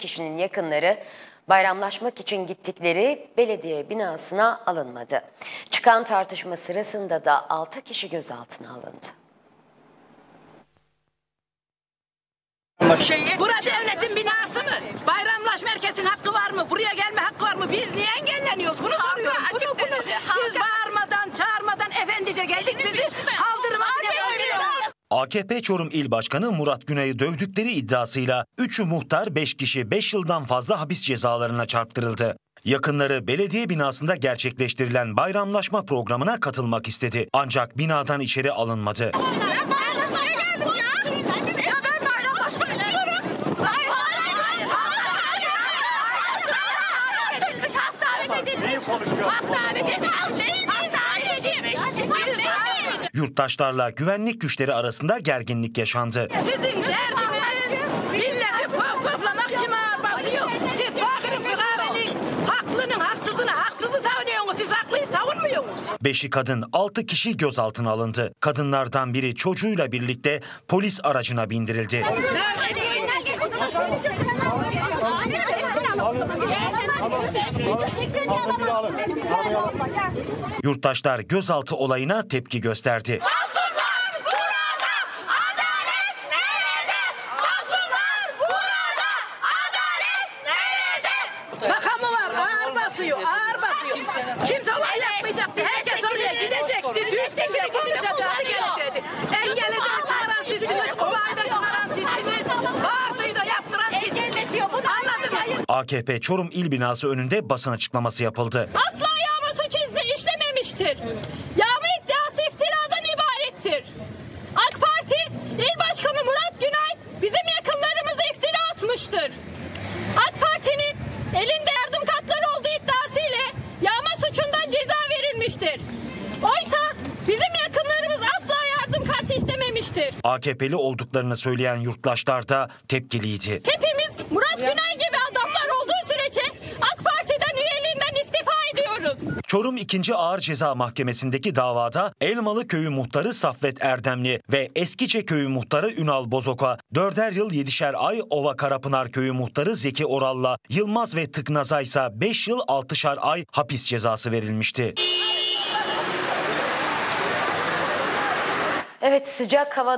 kişinin yakınları bayramlaşmak için gittikleri belediye binasına alınmadı. Çıkan tartışma sırasında da 6 kişi gözaltına alındı. Bura devletin binası mı? Bayramlaşma herkesin hakkı var mı? Buraya gelme hakkı var mı? Biz niye engelleniyoruz? Bunu soruyorum. Biz bağırmadan, çağırmadan efendice geldik, bizi kaldırıma oynuyoruz. AKP Çorum İl Başkanı Murat Güney'i dövdükleri iddiasıyla 3'ü muhtar, 5 kişi 5 yıldan fazla hapis cezalarına çarptırıldı. Yakınları belediye binasında gerçekleştirilen bayramlaşma programına katılmak istedi. Ancak binadan içeri alınmadı. Yurttaşlarla güvenlik güçleri arasında gerginlik yaşandı. Sizin derdiniz milleti poflamak, kime ağır basıyor? Siz fakirin fükarenin, haklının haksızını, haksızı savunuyorsunuz. Siz haklıyı savunmuyorsunuz. 5'i kadın, 6 kişi gözaltına alındı. Kadınlardan biri çocuğuyla birlikte polis aracına bindirildi. Yurttaşlar gözaltı olayına tepki gösterdi. Mazlumlar burada, adalet nerede? Mazlumlar burada, adalet nerede? Makamı var, ağır basıyor, ağır basıyor. Kimse olay yapmayacaktı, herkes oraya gidecekti, düzgün bir konuşacaktı, gelecekti. Engeliden çıkaran sizsiniz, olaydan çıkaran sizsiniz, bağırtıyı da yaptıran sizsiniz. Anladınız mı? AKP Çorum İl Binası önünde basın açıklaması yapıldı. Asla yağma suç işlememiştir. Yağma iddiası iftiradan ibarettir. AK Parti İl Başkanı Murat Güney bizim yakınlarımıza iftira atmıştır. AK Parti'nin elinde yardım kartları olduğu iddiasıyla yağma suçundan ceza verilmiştir. Oysa bizim yakınlarımız asla yardım kartı istememiştir. AKP'li olduklarını söyleyen yurttaşlar da tepkiliydi. Hepimiz Murat Güney gibi adamlar olduğu sürece AK Parti'den üyeliğinden istifa ediyoruz. Çorum 2. Ağır Ceza Mahkemesi'ndeki davada Elmalı Köyü muhtarı Saffet Erdemli ve Eskiçe Köyü muhtarı Ünal Bozok'a 4'er yıl 7'şer ay, Ova Karapınar Köyü muhtarı Zeki Oral'la Yılmaz ve Tıknaz'a ise 5 yıl 6'şar ay hapis cezası verilmişti. Evet, sıcak hava